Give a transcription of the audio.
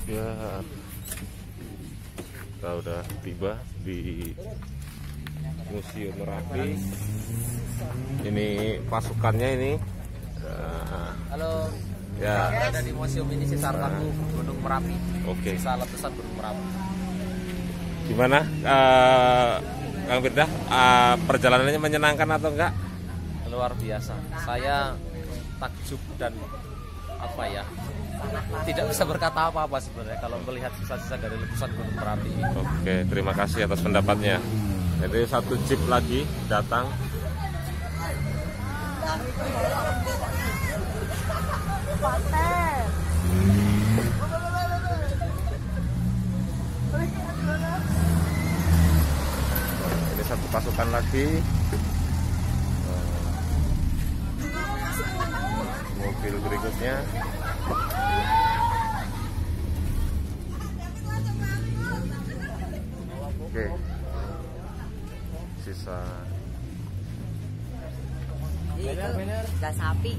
Ya, kita udah tiba di Museum Merapi. Ini pasukannya ini. Halo. Ya. Ada di museum ini sisa paku Gunung Merapi. Oke. Sisa letusan Gunung Merapi. Gimana, Kang Firdah? Perjalanannya menyenangkan atau enggak? Luar biasa. Saya takjub dan tidak bisa berkata apa-apa sebenarnya kalau melihat sisa-sisa dari letusan Gunung Merapi. Oke, terima kasih atas pendapatnya. Jadi satu jeep lagi datang. Ini satu pasukan lagi. Mobil berikutnya. Oke. Sisa. Itu udah sapi.